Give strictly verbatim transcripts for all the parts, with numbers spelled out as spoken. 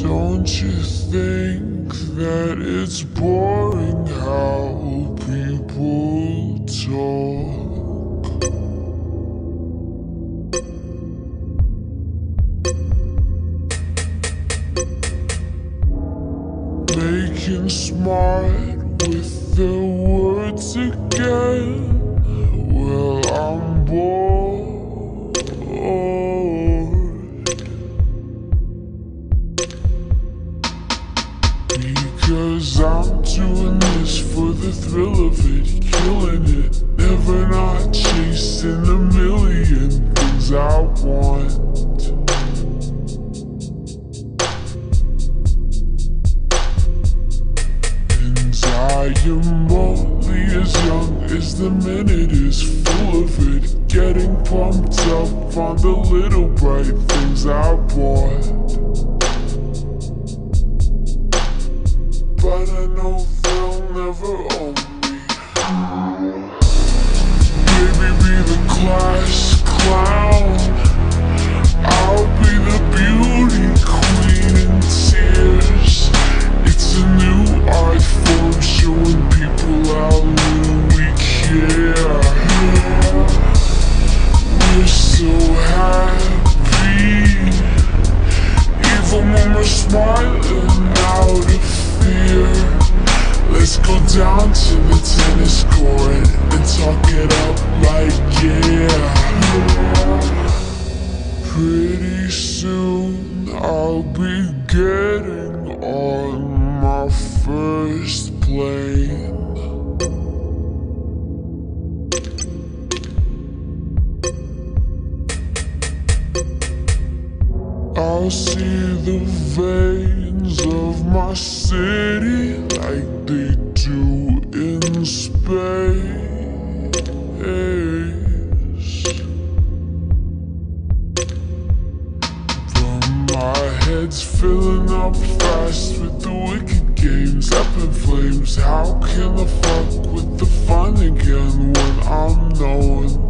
Don't you think that it's boring how people talk? Making smart with their words again. Well, I'm bored, because I'm doing this for the thrill of it, killing it, never not chasing a million things I want. I am only as young as the minute is full of it, getting pumped up on the little bright things I bought. But I know they'll never own me. Baby, be the class clown, I'll be the beauty queen in tears. It's a new art form, showing people how little we care. We're so happy, even when we're smiling out of fear. Let's go down to the tennis court and talk it up like yeah. Pretty soon I'll be getting on my first plane. I'll see the veins of my city like they do in space. My head's filling up fast with the wicked games, up in flames. How can I fuck with the fun again when I'm knowing?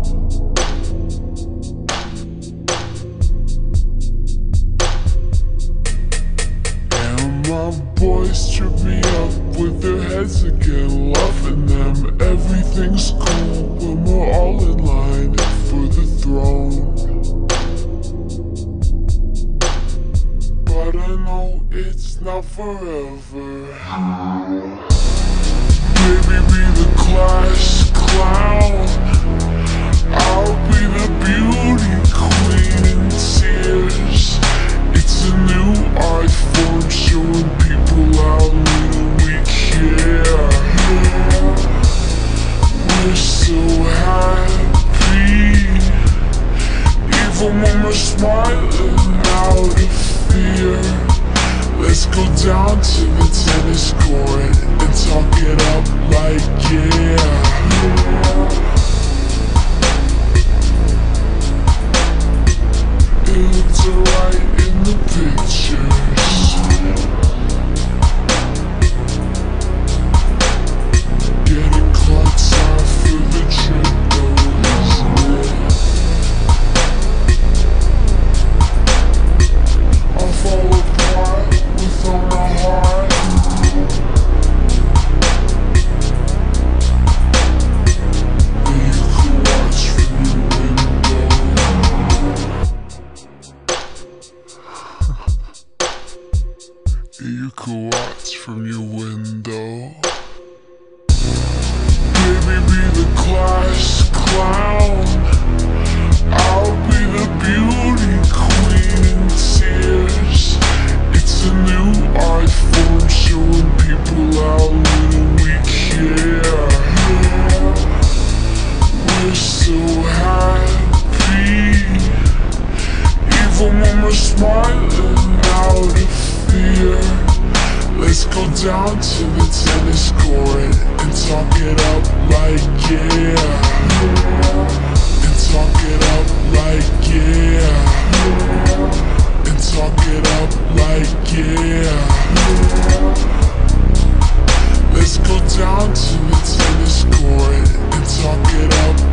And my boys trip me up with their heads again, loving them. Everything's cool when we're all in line for the throne. But I know it's not forever. Baby, be the class clown, I'll be the beauty queen in tears. It's a new art form, showing people how little we care. We're so happy, even when we're smiling out of fear. Let's go down to the tennis court and talk it up like yeah. It looked alright in the pictures. Getting caught time for the trip though, isn't it? I'll fall apart with all my heart. You can watch from your window. You can watch from your window. Baby, be the class clown, I'll be the beauty queen in tears. It's a new art form, showing people how little we care. We're so happy, even when we're smiling out of fear. Let's go down to the tennis court and talk it up like yeah. And talk it up like yeah. And talk it up like yeah. Let's go down to the tennis court and talk it up